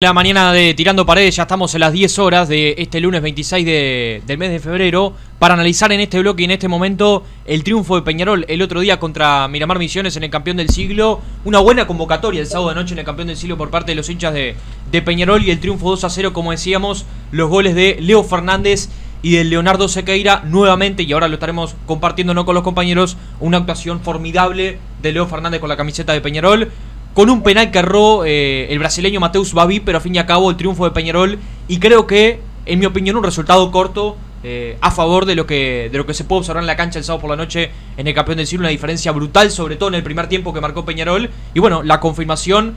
La mañana de Tirando Paredes, ya estamos en las 10 horas de este lunes 26 del mes de febrero para analizar en este bloque y en este momento el triunfo de Peñarol el otro día contra Miramar Misiones en el Campeón del Siglo. Una buena convocatoria el sábado de noche en el Campeón del Siglo por parte de los hinchas de Peñarol y el triunfo 2-0, como decíamos, los goles de Leo Fernández y de Leonardo Sequeira nuevamente, y ahora lo estaremos compartiendo no con los compañeros, una actuación formidable de Leo Fernández con la camiseta de Peñarol, con un penal que erró el brasileño Mateus Babi, pero a fin y a cabo el triunfo de Peñarol, y creo que, en mi opinión, un resultado corto a favor de lo que se puede observar en la cancha el sábado por la noche en el Campeón del Siglo, una diferencia brutal, sobre todo en el primer tiempo que marcó Peñarol, y bueno, la confirmación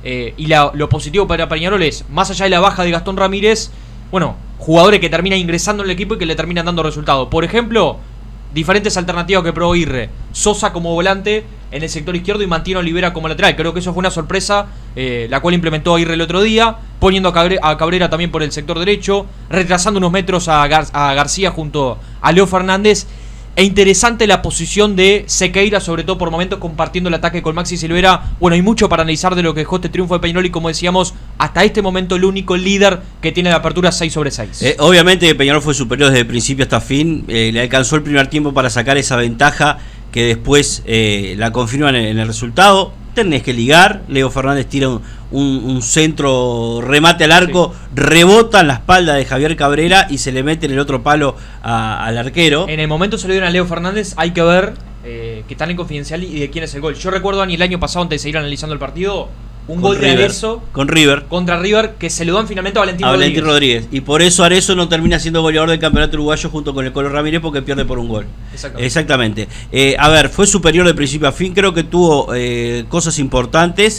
y lo positivo para Peñarol es, más allá de la baja de Gastón Ramírez, bueno, jugadores que terminan ingresando en el equipo y que le terminan dando resultados. Por ejemplo, diferentes alternativas que probó Irre. Sosa como volante en el sector izquierdo y Mantino Olivera como lateral. Creo que eso fue una sorpresa, la cual implementó Irre el otro día, poniendo a Cabrera también por el sector derecho, retrasando unos metros a García junto a Leo Fernández. E interesante la posición de Sequeira, sobre todo por momentos compartiendo el ataque con Maxi Silvera. Bueno, hay mucho para analizar de lo que dejó este triunfo de Peñarol y, como decíamos, hasta este momento el único líder que tiene la apertura 6/6. Obviamente Peñarol fue superior desde el principio hasta fin, le alcanzó el primer tiempo para sacar esa ventaja que después la confirman en el resultado. Tenés que ligar, Leo Fernández tira un centro remate al arco, sí, rebota en la espalda de Javier Cabrera y se le mete en el otro palo al arquero. En el momento se le dieron a Leo Fernández, hay que ver que están en confidencial y de quién es el gol. Yo recuerdo, Dani, el año pasado, antes de seguir analizando el partido, un gol de Arezzo con River contra River que se lo dan finalmente a Valentín Rodríguez. Y por eso Arezzo no termina siendo goleador del campeonato uruguayo junto con el Colo Ramírez, porque pierde por un gol. Exactamente. A ver, fue superior de principio a fin. Creo que tuvo cosas importantes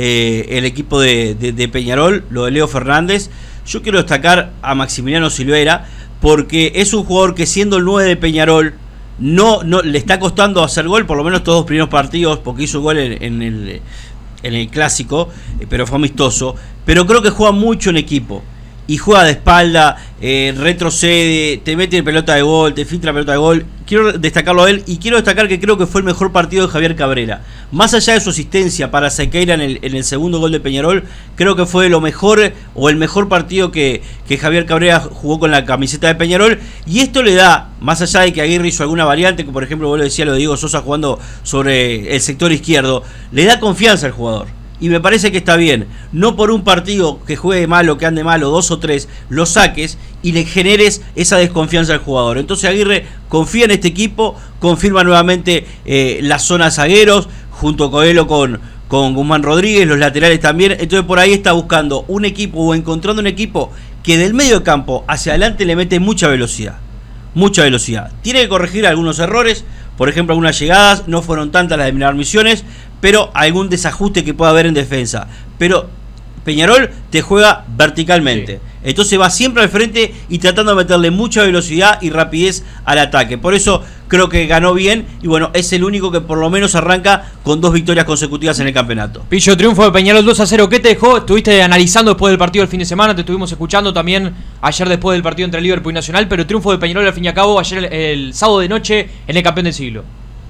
el equipo de Peñarol, lo de Leo Fernández. Yo quiero destacar a Maximiliano Silvera, porque es un jugador que, siendo el 9 de Peñarol, no le está costando hacer gol, por lo menos estos dos primeros partidos, porque hizo gol en el clásico, pero fue amistoso. Pero creo que juega mucho en equipo y juega de espalda, retrocede, te mete pelota de gol, te filtra pelota de gol. Quiero destacarlo a él, y quiero destacar que creo que fue el mejor partido de Javier Cabrera. Más allá de su asistencia para Sequeira en el segundo gol de Peñarol, creo que fue lo mejor, o el mejor partido que Javier Cabrera jugó con la camiseta de Peñarol. Y esto le da, más allá de que Aguirre hizo alguna variante, como por ejemplo vos lo decías, lo de Diego Sosa jugando sobre el sector izquierdo, le da confianza al jugador. Y me parece que está bien, no por un partido que juegue mal o que ande mal, o 2 o 3, lo saques y le generes esa desconfianza al jugador. Entonces Aguirre confía en este equipo, confirma nuevamente las zonas zagueros, junto con Coelho, con Guzmán Rodríguez, los laterales también. Entonces por ahí está buscando un equipo, o encontrando un equipo que del medio de campo hacia adelante le mete mucha velocidad. Mucha velocidad. Tiene que corregir algunos errores, por ejemplo, algunas llegadas, no fueron tantas las de Miramar Misiones, pero algún desajuste que pueda haber en defensa. Pero Peñarol te juega verticalmente, sí, entonces va siempre al frente y tratando de meterle mucha velocidad y rapidez al ataque. Por eso creo que ganó bien, y bueno, es el único que por lo menos arranca con 2 victorias consecutivas en el campeonato. Pillo, triunfo de Peñarol 2-0. ¿Qué te dejó? Estuviste analizando después del partido del fin de semana, te estuvimos escuchando también ayer después del partido entre Liverpool y Nacional, pero triunfo de Peñarol al fin y al cabo ayer el sábado de noche en el Campeón del Siglo.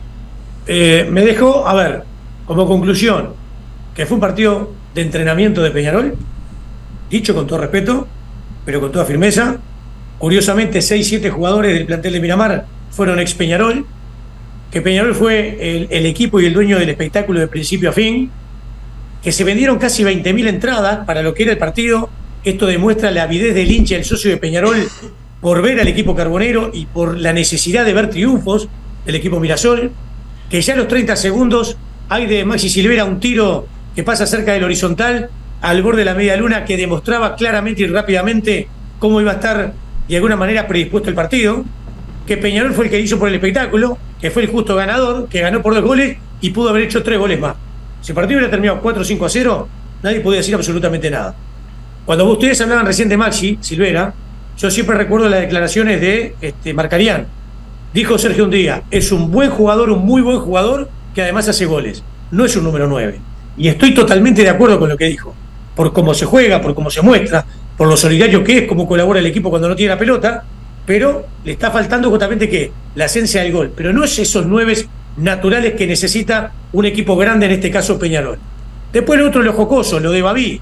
Me dejó, a ver, como conclusión, que fue un partido de entrenamiento de Peñarol, dicho con todo respeto, pero con toda firmeza. Curiosamente, 6-7 jugadores del plantel de Miramar fueron ex Peñarol, que Peñarol fue el equipo y el dueño del espectáculo de principio a fin, que se vendieron casi 20.000 entradas para lo que era el partido. Esto demuestra la avidez del hincha, el socio de Peñarol, por ver al equipo carbonero y por la necesidad de ver triunfos del equipo Mirasol, que ya a los 30 segundos hay de Maxi Silvera un tiro que pasa cerca del horizontal al borde de la media luna, que demostraba claramente y rápidamente cómo iba a estar de alguna manera predispuesto el partido, que Peñarol fue el que hizo por el espectáculo, que fue el justo ganador, que ganó por 2 goles y pudo haber hecho 3 goles más. Si el partido hubiera terminado 4-5-0, nadie podía decir absolutamente nada. Cuando ustedes hablaban recién de Maxi Silvera, yo siempre recuerdo las declaraciones de Marcarián. Dijo Sergio un día, es un buen jugador, un muy buen jugador, que además hace goles. No es un número 9. Y estoy totalmente de acuerdo con lo que dijo. Por cómo se juega, por cómo se muestra, por lo solidario que es, cómo colabora el equipo cuando no tiene la pelota, pero le está faltando justamente ¿qué? La esencia del gol. Pero no es esos 9 naturales que necesita un equipo grande, en este caso Peñarol. Después lo otro, lo jocoso, lo de Babi.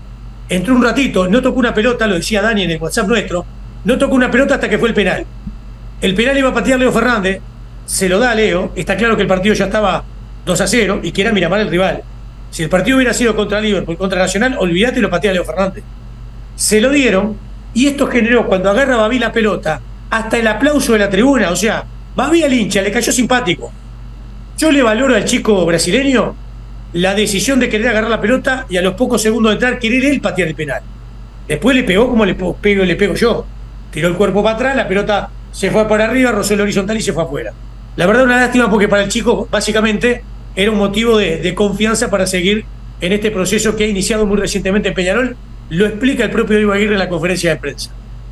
entró un ratito, no tocó una pelota, lo decía Dani en el WhatsApp nuestro, no tocó una pelota hasta que fue el penal. El penal iba a patear Leo Fernández, se lo da a Leo, está claro que el partido ya estaba 2-0 y que era Miramar el rival. Si el partido hubiera sido contra Liverpool, contra Nacional, olvídate, lo patea Leo Fernández. Se lo dieron y esto generó, cuando agarra Babi la pelota, hasta el aplauso de la tribuna. O sea, Babi al hincha le cayó simpático. Yo le valoro al chico brasileño la decisión de querer agarrar la pelota y a los pocos segundos de entrar querer él patear el penal. Después le pegó como le pego yo. Tiró el cuerpo para atrás, la pelota se fue para arriba, rozó el horizontal y se fue afuera. La verdad, una lástima, porque para el chico básicamente era un motivo de confianza para seguir en este proceso que ha iniciado muy recientemente en Peñarol. Lo explica el propio Diego Aguirre en la conferencia de prensa.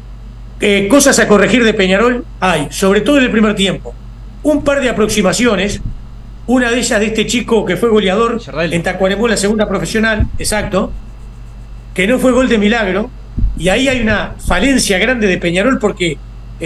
Cosas a corregir de Peñarol hay, sobre todo en el primer tiempo. Un par de aproximaciones, una de ellas de este chico que fue goleador en Tacuarembó, la segunda profesional, exacto, que no fue gol de milagro, y ahí hay una falencia grande de Peñarol porque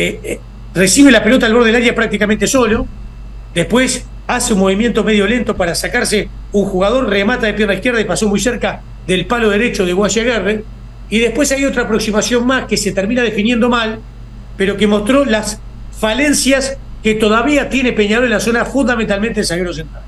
recibe la pelota al borde del área prácticamente solo, después hace un movimiento medio lento para sacarse un jugador, remata de pierna izquierda y pasó muy cerca del palo derecho de Guayaguerre, y después hay otra aproximación más que se termina definiendo mal, pero que mostró las falencias que todavía tiene Peñarol en la zona, fundamentalmente el zaguero central.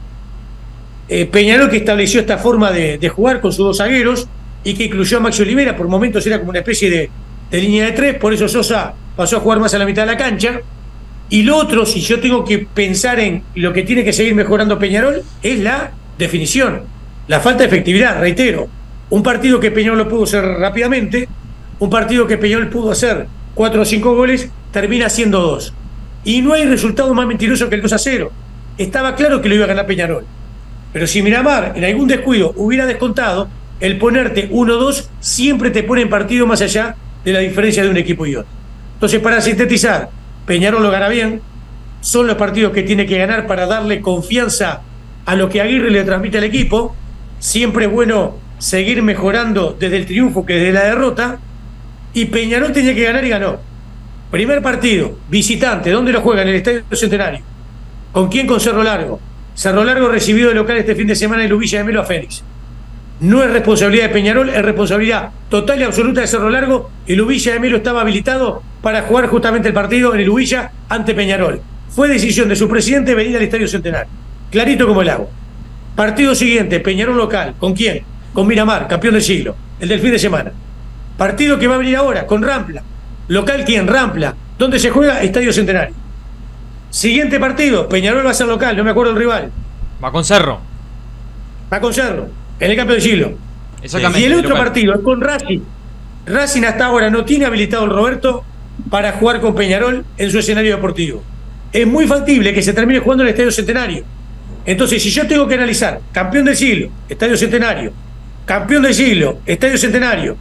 Peñarol, que estableció esta forma de jugar con sus dos zagueros y que incluyó a Maxi Olivera, por momentos era como una especie de línea de tres, por eso Sosa pasó a jugar más a la mitad de la cancha. Y lo otro, si yo tengo que pensar en lo que tiene que seguir mejorando Peñarol, es la definición, la falta de efectividad. Reitero, un partido que Peñarol lo pudo hacer rápidamente, un partido que Peñarol pudo hacer 4 o 5 goles, termina siendo 2. Y no hay resultado más mentiroso que el 2-0. Estaba claro que lo iba a ganar Peñarol. Pero si Miramar en algún descuido hubiera descontado, el ponerte 1-2 siempre te pone en partido más allá de la diferencia de un equipo y otro. Entonces, para sintetizar, Peñarol lo gana bien, son los partidos que tiene que ganar para darle confianza a lo que Aguirre le transmite al equipo. Siempre es bueno seguir mejorando desde el triunfo que desde la derrota, y Peñarol tenía que ganar y ganó. Primer partido, visitante, ¿dónde lo juega? En el Estadio Centenario. ¿Con quién? Con Cerro Largo. Cerro Largo recibido de local este fin de semana en Villa de Melo a Fénix. No es responsabilidad de Peñarol, es responsabilidad total y absoluta de Cerro Largo. El Villa de Melo estaba habilitado para jugar justamente el partido en el Villa ante Peñarol. Fue decisión de su presidente venir al Estadio Centenario. Clarito como el agua. Partido siguiente, Peñarol local. ¿Con quién? Con Miramar, campeón del siglo, el del fin de semana. Partido que va a venir ahora, con Rampla. ¿Local quién? Rampla. ¿Dónde se juega? Estadio Centenario. Siguiente partido, Peñarol va a ser local, no me acuerdo el rival. Va con Cerro. Va con Cerro, en el campeón del siglo. Exactamente. Y el otro partido es con Racing. Racing hasta ahora no tiene habilitado el Roberto para jugar con Peñarol en su escenario deportivo. Es muy factible que se termine jugando en el Estadio Centenario. Entonces, si yo tengo que analizar campeón del siglo, Estadio Centenario, campeón del siglo, Estadio Centenario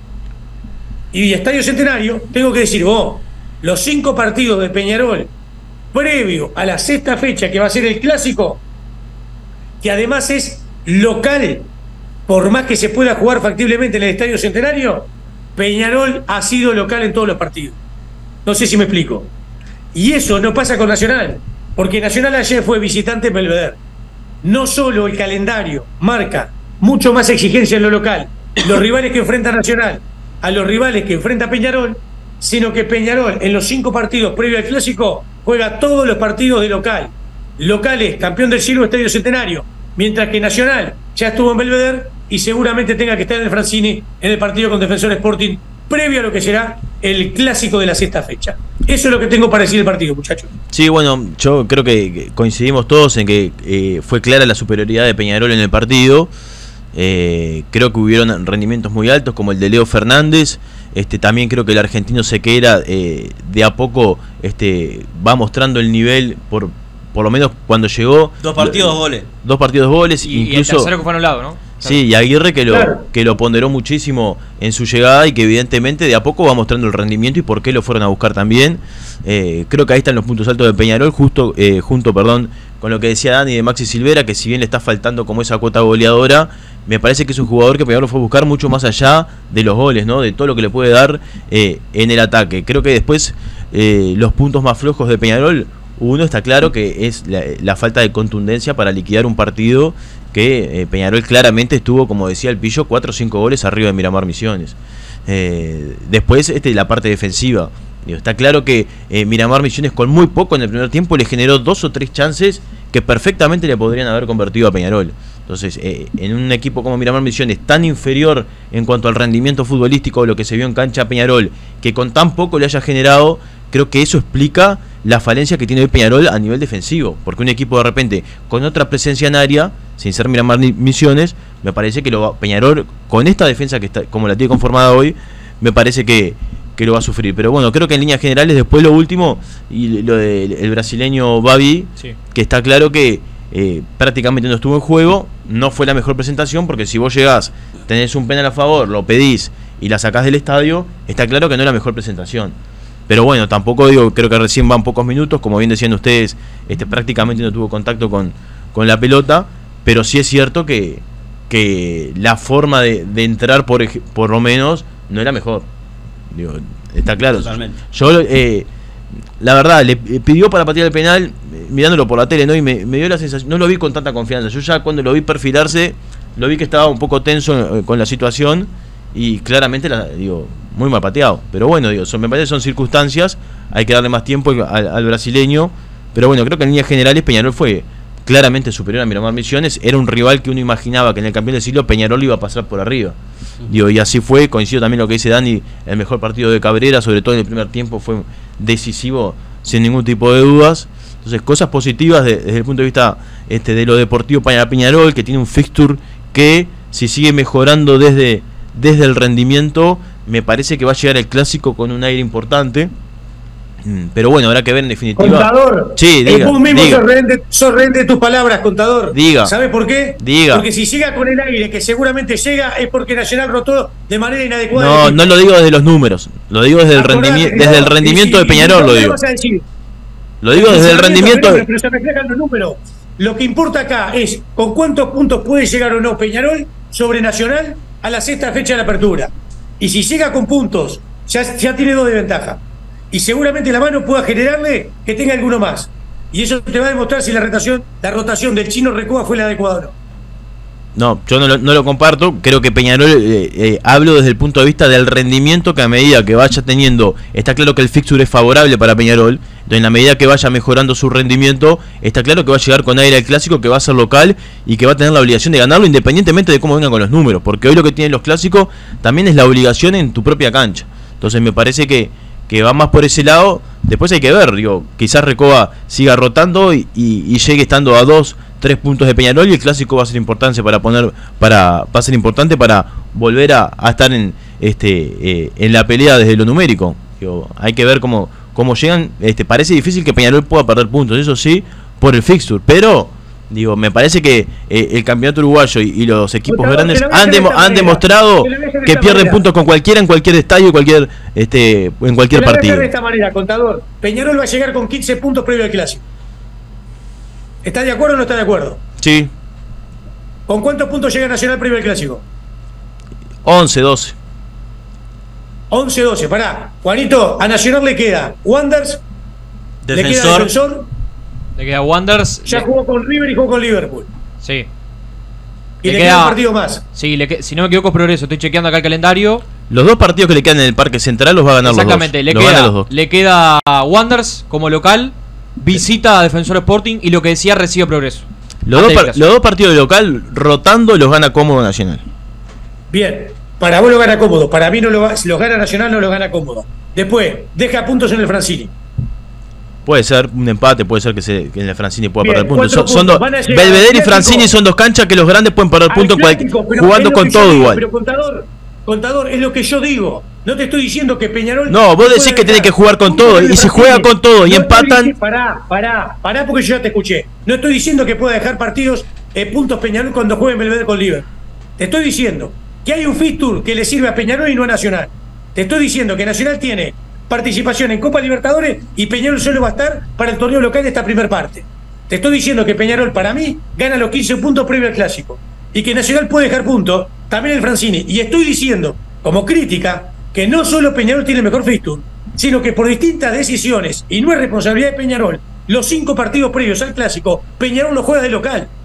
y Estadio Centenario, tengo que decir, los 5 partidos de Peñarol previo a la 6ª fecha, que va a ser el clásico, que además es local, por más que se pueda jugar factiblemente en el Estadio Centenario, Peñarol ha sido local en todos los partidos. No sé si me explico. Y eso no pasa con Nacional, porque Nacional ayer fue visitante en Belvedere. No solo el calendario marca mucho más exigencia en lo local, los rivales que enfrenta Nacional a los rivales que enfrenta Peñarol, sino que Peñarol en los 5 partidos previo al clásico juega todos los partidos de local. Locales, campeón del siglo, Estadio Centenario, mientras que Nacional ya estuvo en Belvedere y seguramente tenga que estar en el Francini en el partido con Defensor Sporting previo a lo que será el clásico de la 6ª fecha. Eso es lo que tengo para decir del partido, muchachos. Sí, bueno, yo creo que coincidimos todos en que fue clara la superioridad de Peñarol en el partido. Creo que hubieron rendimientos muy altos como el de Leo Fernández. También creo que el argentino Sequeira de a poco va mostrando el nivel por lo menos cuando llegó. 2 partidos, 2 goles. 2 partidos, 2 goles. Y incluso, el tercero que fue anulado, ¿no? Sí, y Aguirre que lo ponderó muchísimo en su llegada y que evidentemente de a poco va mostrando el rendimiento y por qué lo fueron a buscar también. Creo que ahí están los puntos altos de Peñarol, junto con lo que decía Dani de Maxi Silvera, que si bien le está faltando como esa cuota goleadora, me parece que es un jugador que Peñarol fue a buscar mucho más allá de los goles, ¿no? De todo lo que le puede dar en el ataque. Creo que después los puntos más flojos de Peñarol, uno está claro que es la falta de contundencia para liquidar un partido que Peñarol claramente estuvo, como decía el Pillo, 4 o 5 goles arriba de Miramar Misiones. Después la parte defensiva. Está claro que Miramar Misiones con muy poco en el primer tiempo le generó 2 o 3 chances que perfectamente le podrían haber convertido a Peñarol. Entonces, en un equipo como Miramar Misiones, tan inferior en cuanto al rendimiento futbolístico, lo que se vio en cancha Peñarol, que con tan poco le haya generado, creo que eso explica la falencia que tiene hoy Peñarol a nivel defensivo. Porque un equipo de repente con otra presencia en área, sin ser Miramar Misiones, me parece que Peñarol, con esta defensa que está como la tiene conformada hoy, me parece que lo va a sufrir. Pero bueno, creo que en líneas generales, después lo último, y lo del brasileño Babi, sí, que está claro que prácticamente no estuvo en juego, no fue la mejor presentación, porque si vos llegás, tenés un penal a favor, lo pedís y la sacás del estadio, está claro que no es la mejor presentación. Pero bueno, tampoco creo que recién van pocos minutos, como bien decían ustedes, prácticamente no tuvo contacto con la pelota, pero sí es cierto que la forma de entrar por lo menos no era mejor. Está claro. Totalmente. Yo la verdad le pidió para patear el penal mirándolo por la tele, ¿no? Y me dio la sensación, no lo vi con tanta confianza. Yo ya cuando lo vi perfilarse, lo vi que estaba un poco tenso con la situación y claramente muy mal pateado. Pero bueno, me parece que son circunstancias, hay que darle más tiempo al brasileño. Pero bueno, creo que en líneas generales Peñarol fue claramente superior a Miramar Misiones. Era un rival que uno imaginaba que en el campeón del siglo Peñarol iba a pasar por arriba. Y así fue. Coincido también lo que dice Dani, el mejor partido de Cabrera, sobre todo en el primer tiempo, fue decisivo sin ningún tipo de dudas. Entonces, cosas positivas desde el punto de vista de lo deportivo para Peñarol, que tiene un fixture que, si sigue mejorando desde el rendimiento, me parece que va a llegar el clásico con un aire importante. Pero bueno, habrá que ver en definitiva. Contador, sí, diga, vos mismo sos rehén de tus palabras, Contador. Diga. ¿Sabes por qué? Diga. Porque si llega con el aire, que seguramente llega, es porque Nacional rotó de manera inadecuada. No lo digo desde los números, lo digo desde el rendimiento de Peñarol, lo digo. Lo digo desde el rendimiento. Pero se reflejan los números. Lo que importa acá es con cuántos puntos puede llegar o no Peñarol sobre Nacional a la 6ª fecha de la apertura. Y si llega con puntos, ya tiene 2 de ventaja. Y seguramente la mano pueda generarle que tenga alguno más. Y eso te va a demostrar si la rotación del Chino Recoba fue la adecuada o no. No, yo no lo comparto. Creo que Peñarol, hablo desde el punto de vista del rendimiento, que a medida que vaya teniendo, está claro que el fixture es favorable para Peñarol. Entonces, en la medida que vaya mejorando su rendimiento, está claro que va a llegar con aire al clásico, que va a ser local y que va a tener la obligación de ganarlo, independientemente de cómo vengan con los números. Porque hoy lo que tienen los clásicos también es la obligación en tu propia cancha. Entonces me parece que va más por ese lado. Después hay que ver, quizás Recoba siga rotando y llegue estando a 2-3 puntos de Peñarol, y el clásico va a ser importante va a ser importante para volver a estar en la pelea desde lo numérico. Hay que ver cómo llegan. Parece difícil que Peñarol pueda perder puntos, eso sí, por el fixture, pero me parece que el campeonato uruguayo y los equipos grandes han demostrado que pierden puntos con cualquiera en cualquier estadio, en cualquier partido. De esta manera, Contador, Peñarol va a llegar con 15 puntos previo al clásico. ¿Estás de acuerdo o no estás de acuerdo? Sí. ¿Con cuántos puntos llega Nacional previo al clásico? 11, 12. 11, 12, pará. Juanito, a Nacional le queda Wanderers, le queda Defensor. Le queda Wanderers. Ya jugó con River y jugó con Liverpool. Sí. Y le queda un partido más. Sí, si no me equivoco es Progreso. Estoy chequeando acá el calendario. Los 2 partidos que le quedan en el Parque Central los va a ganar los dos. Exactamente, le queda Wanderers como local, visita a Defensor Sporting y lo que decía recibe Progreso. Los 2 partidos de local rotando los gana cómodo Nacional. Bien, para vos lo gana cómodo, para mí no los gana Nacional, no los gana cómodo. Después, deja puntos en el Francini. Puede ser un empate, puede ser que en el Francini pueda perder puntos. Belvedere y Francini son 2 canchas que los grandes pueden perder puntos jugando con todo igual. Pero Contador, es lo que yo digo. No te estoy diciendo que Peñarol... No, vos decís que tiene que jugar con todo, y si juega con todo y empatan... Pará, porque yo ya te escuché. No estoy diciendo que pueda dejar partidos, puntos Peñarol cuando juegue Belvedere con Liverpool. Te estoy diciendo que hay un fixture que le sirve a Peñarol y no a Nacional. Te estoy diciendo que Nacional tiene participación en Copa Libertadores y Peñarol solo va a estar para el torneo local de esta primera parte. Te estoy diciendo que Peñarol, para mí, gana los 15 puntos previo al clásico. Y que Nacional puede dejar puntos, también el Francini. Y estoy diciendo, como crítica, que no solo Peñarol tiene el mejor fixture, sino que por distintas decisiones, y no es responsabilidad de Peñarol, los 5 partidos previos al clásico, Peñarol los juega de local.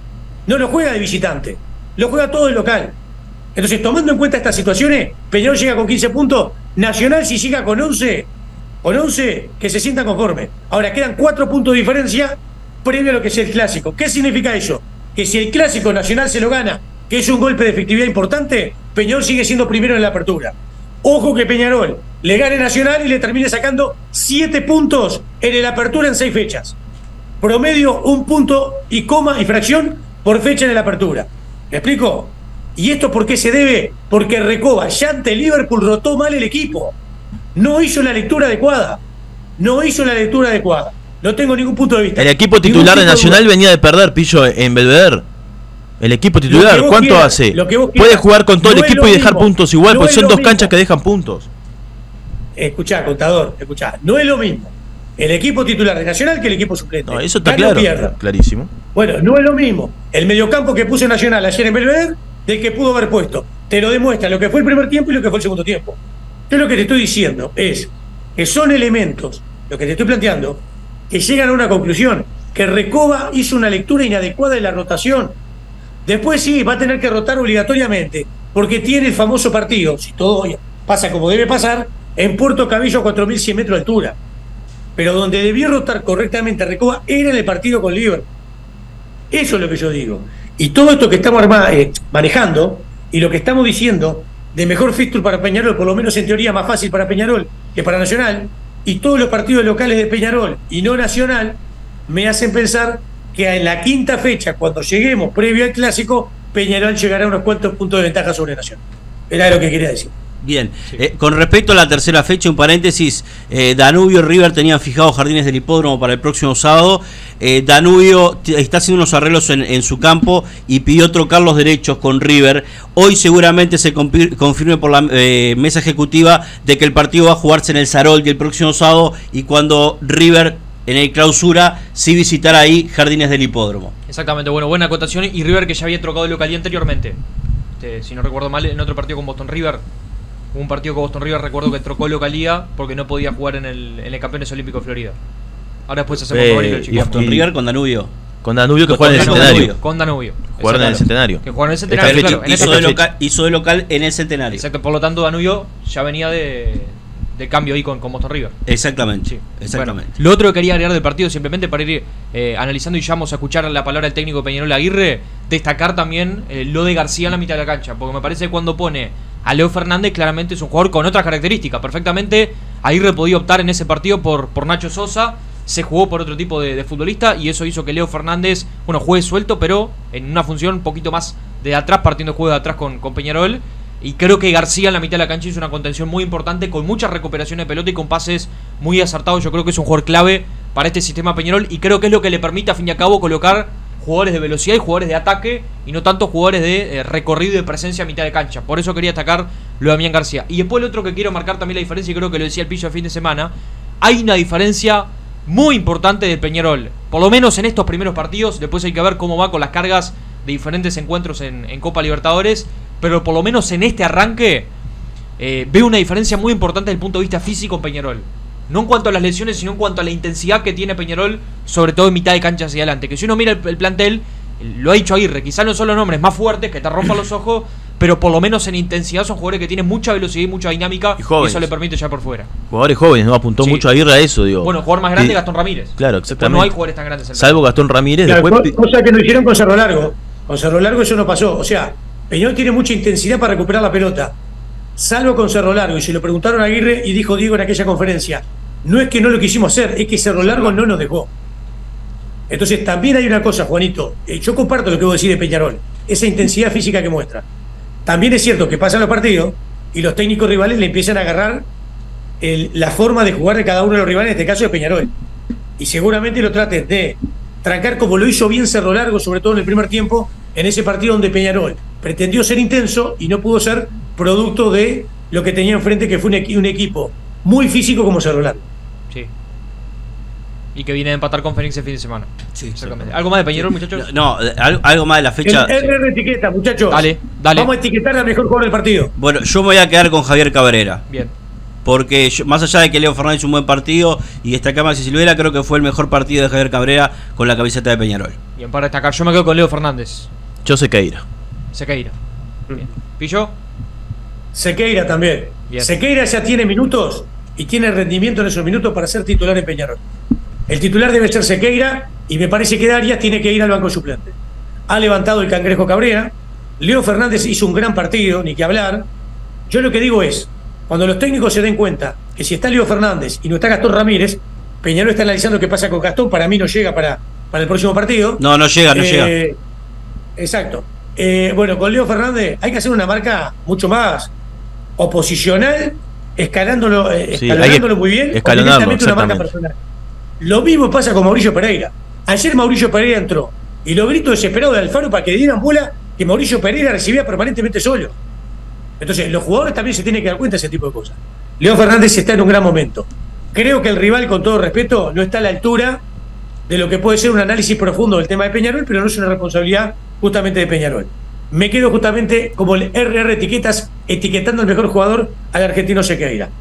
no lo juega de visitante, lo juega todo de local. Entonces, tomando en cuenta estas situaciones, Peñarol llega con 15 puntos, Nacional si llega con 11, que se sientan conformes. Ahora, quedan 4 puntos de diferencia previo a lo que es el clásico. ¿Qué significa eso? Que si el clásico Nacional se lo gana, que es un golpe de efectividad importante, Peñarol sigue siendo primero en la apertura. Ojo que Peñarol le gane Nacional y le termine sacando 7 puntos en la apertura en 6 fechas. Promedio 1 punto y coma y fracción por fecha en la apertura. ¿Me explico? ¿Y esto por qué se debe? Porque Recoba ya ante Liverpool rotó mal el equipo. No hizo la lectura adecuada. No tengo ningún punto de vista. El equipo titular de Nacional venía de perder, Pillo, en Belvedere. El equipo titular, ¿cuánto hace? Puede jugar con todo el equipo y dejar puntos igual, porque son 2 canchas que dejan puntos. Escuchá, contador, no es lo mismo el equipo titular de Nacional que el equipo suplente. No, eso está claro, clarísimo. Bueno, no es lo mismo el mediocampo que puso Nacional ayer en Belvedere del que pudo haber puesto. Te lo demuestra lo que fue el primer tiempo y lo que fue el segundo tiempo. Yo lo que te estoy diciendo es que son elementos, lo que te estoy planteando, que llegan a una conclusión, que Recoba hizo una lectura inadecuada de la rotación. Después sí, va a tener que rotar obligatoriamente, porque tiene el famoso partido, si todo pasa como debe pasar, en Puerto Cabello a 4.100 metros de altura. Pero donde debió rotar correctamente Recoba era en el partido con Liverpool. Eso es lo que yo digo. Y todo esto que estamos manejando, y lo que estamos diciendo, de mejor fixture para Peñarol, por lo menos en teoría más fácil para Peñarol que para Nacional, y todos los partidos locales de Peñarol y no Nacional, me hacen pensar que en la 5ª fecha, cuando lleguemos previo al clásico, Peñarol llegará a unos cuantos puntos de ventaja sobre Nacional. Era lo que quería decir. Bien, sí. Con respecto a la tercera fecha, un paréntesis, Danubio y River tenían fijado Jardines del Hipódromo para el próximo sábado. Danubio está haciendo unos arreglos en su campo y pidió trocar los derechos con River. Hoy seguramente se confirme por la mesa ejecutiva de que el partido va a jugarse en el Saroldi el próximo sábado, y cuando River en el clausura sí visitará ahí Jardines del Hipódromo. Exactamente, bueno, buena acotación. Y River, que ya había trocado de localía anteriormente, si no recuerdo mal, en otro partido con Boston River. Un partido con Boston River, recuerdo que trocó localía porque no podía jugar en el Campeones Olímpicos de Florida. Ahora después hacemos Boston River con Danubio. Con Danubio, que juega en el Centenario. Con Danubio. Jugaron en el Centenario. Que jugaron en el Centenario, claro. Hizo de local en el Centenario. Exacto, por lo tanto Danubio ya venía de cambio ahí con Boston River. Exactamente, sí. Exactamente. Bueno, lo otro que quería agregar del partido, simplemente para ir analizando, y ya vamos a escuchar la palabra del técnico Peñarol Aguirre, destacar también lo de García en la mitad de la cancha, porque me parece que cuando pone a Leo Fernández, claramente es un jugador con otras características. Perfectamente Aguirre podía optar en ese partido por Nacho Sosa, se jugó por otro tipo de futbolista, y eso hizo que Leo Fernández, juegue suelto, pero en una función un poquito más de atrás, partiendo de juego de atrás con Peñarol. Y creo que García en la mitad de la cancha hizo una contención muy importante, con mucha recuperación de pelota y con pases muy acertados. Yo creo que es un jugador clave para este sistema Peñarol, y creo que es lo que le permite a fin y a cabo colocar jugadores de velocidad y jugadores de ataque, y no tanto jugadores de recorrido y de presencia a mitad de cancha. Por eso quería destacar lo de Damián García. Y después el otro que quiero marcar también la diferencia, y creo que lo decía el Pillo el fin de semana, hay una diferencia muy importante del Peñarol, por lo menos en estos primeros partidos. Después hay que ver cómo va con las cargas de diferentes encuentros en Copa Libertadores, pero por lo menos en este arranque veo una diferencia muy importante desde el punto de vista físico en Peñarol. No en cuanto a las lesiones, sino en cuanto a la intensidad que tiene Peñarol, sobre todo en mitad de cancha hacia adelante. Que si uno mira el plantel, lo ha dicho Aguirre, quizás no son los nombres más fuertes que te rompan los ojos, pero por lo menos en intensidad son jugadores que tienen mucha velocidad y mucha dinámica, y eso le permite ya por fuera. Jugadores jóvenes, ¿no? Apuntó mucho Aguirre a eso, digo. Bueno, jugador más grande, Gastón Ramírez. Claro, exactamente. No hay jugadores tan grandes en el salvo Gastón Ramírez. Claro, después... Cosa que lo hicieron con Cerro Largo. Con Cerro Largo eso no pasó. O sea, Peñarol tiene mucha intensidad para recuperar la pelota, salvo con Cerro Largo. Y se lo preguntaron a Aguirre y dijo Diego en aquella conferencia: no es que no lo quisimos hacer, es que Cerro Largo no nos dejó. Entonces también hay una cosa, Juanito, yo comparto lo que vos decís de Peñarol, esa intensidad física que muestra. También es cierto que pasan los partidos y los técnicos rivales le empiezan a agarrar la forma de jugar de cada uno de los rivales, en este caso de Peñarol. Y seguramente lo traten de trancar como lo hizo bien Cerro Largo, sobre todo en el primer tiempo, en ese partido donde Peñarol pretendió ser intenso y no pudo ser, producto de lo que tenía enfrente, que fue un equipo muy físico como Cerro Largo. Sí. Y que viene a empatar con Fénix el fin de semana. Sí, exactamente. ¿Algo más de Peñarol, muchachos? No, algo más de la fecha. El etiqueta, muchachos. Dale. Vamos a etiquetar al mejor jugador del partido. Bueno, yo me voy a quedar con Javier Cabrera. Bien. Porque más allá de que Leo Fernández hizo un buen partido y destaca Maxi Silvera, creo que fue el mejor partido de Javier Cabrera con la camiseta de Peñarol. Bien, para destacar, yo me quedo con Leo Fernández. Yo Sequeira. Sequeira. Bien. ¿Pillo? Sequeira también. Bien. Sequeira ya tiene minutos y tiene rendimiento en esos minutos para ser titular en Peñarol. El titular debe ser Sequeira y me parece que Arias tiene que ir al banco suplente. Ha levantado el Cangrejo Cabrera. Leo Fernández hizo un gran partido, ni que hablar. Yo lo que digo es, cuando los técnicos se den cuenta que si está Leo Fernández y no está Gastón Ramírez, Peñarol está analizando qué pasa con Gastón, para mí no llega para el próximo partido. No llega. Exacto. Bueno, con Leo Fernández hay que hacer una marca mucho más oposicional, escalándolo muy bien, o directamente una marca personal. Lo mismo pasa con Mauricio Pereira. Ayer Mauricio Pereira entró y los gritos desesperados de Alfaro para que le dieran bola que Mauricio Pereira recibía permanentemente solo. Entonces, los jugadores también se tienen que dar cuenta de ese tipo de cosas. Leo Fernández está en un gran momento. Creo que el rival, con todo respeto, no está a la altura de lo que puede ser un análisis profundo del tema de Peñarol, pero no es una responsabilidad justamente de Peñarol. Me quedo justamente como el RR Etiquetas etiquetando al mejor jugador al argentino Sequeira.